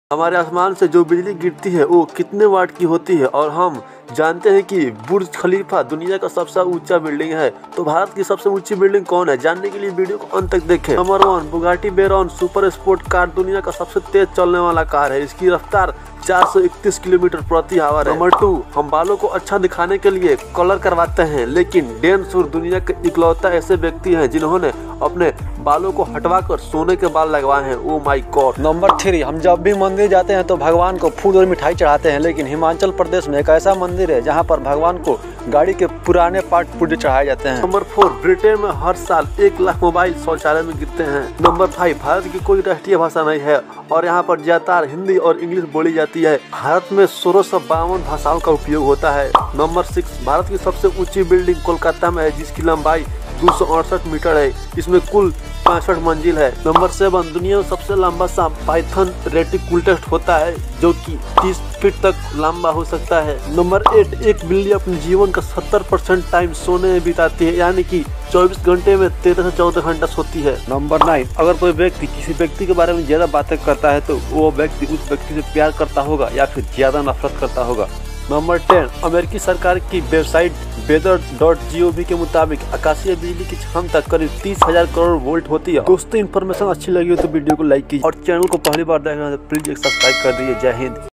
हमारे आसमान से जो बिजली गिरती है वो कितने वाट की होती है और हम जानते हैं कि बुर्ज खलीफा दुनिया का सबसे ऊंचा बिल्डिंग है। तो भारत की सबसे ऊंची बिल्डिंग कौन है, जानने के लिए वीडियो को अंत तक देखें। Number 1 Bugatti Veyron super sport car दुनिया का सबसे तेज चलने वाला कार है। इसकी रफ्तार 431 किलोमीटर प्रति आवर है। नंबर 2 हम बालों को अच्छा दिखाने के लिए कलर करवाते हैं, लेकिन डैन सूर दुनिया के इकलौता ऐसे व्यक्ति हैं जिन्होंने अपने बालों को हटवाकर सोने के बाल लगवाए हैं। Oh my God. नंबर 3 हम जब भी मंदिर जाते हैं तो भगवान को फूल और मिठाई चढ़ाते हैं, लेकिन हिमाचल प्रदेश में एक ऐसा मंदिर है जहां पर भगवान को गाड़ी के पुराने पार्ट पुर्जे चढ़ाए जाते हैं। नंबर 4 ब्रिटेन में हर साल 1 लाख मोबाइल शौचालय में गिरते हैं। नंबर 5 भारत की कोई राष्ट्रीय भाषा नहीं है और यहाँ पर ज्यादातर हिंदी और इंग्लिश बोली जाती है। भारत में 1652 भाषाओं का उपयोग होता है। नंबर 6 भारत की सबसे ऊंची बिल्डिंग कोलकाता में है, जिसकी लंबाई 268 मीटर है। इसमें कुल 65 मंजिल है। नंबर 7 दुनिया में सबसे लंबा सांप पाइथन रेटिकुलटस होता है, जो कि 30 फीट तक लंबा हो सकता है। नंबर 8 एक बिल्ली अपने जीवन का 70% टाइम सोने में बिताती है, यानी कि 24 घंटे में 13 से 14 घंटा सोती है। नंबर 9 अगर कोई व्यक्ति किसी व्यक्ति के बारे में ज्यादा बातें करता है तो वो व्यक्ति उस व्यक्ति से प्यार करता होगा या फिर ज्यादा नफरत करता होगा। नंबर 10 अमेरिकी सरकार की वेबसाइट weather.gov के मुताबिक आकाशीय बिजली की क्षमता करीब 30,000 करोड़ वोल्ट होती है। दोस्तों इन्फॉर्मेशन अच्छी लगी हो तो वीडियो को लाइक कीजिए और चैनल को पहली बार देखना है तो प्लीज एक सब्सक्राइब कर दीजिए। जय हिंद।